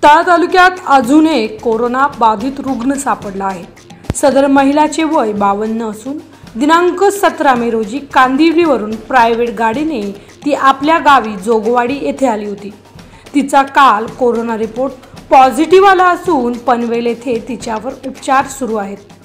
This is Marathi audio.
खताळ तालुक्यात अजून एक कोरोना बाधित रुग्ण सापडला आहे। सदर महिलाचे वय 52 असून दिनांक 17 मे रोजी कांदिवलीवरून प्रायव्हेट गाडीने ती आपल्या गावी जोगवाडी येथे आली होती। तिचा काल कोरोना रिपोर्ट पॉझिटिव्ह आला असून पनवेल येथे तिच्यावर उपचार सुरू आहेत।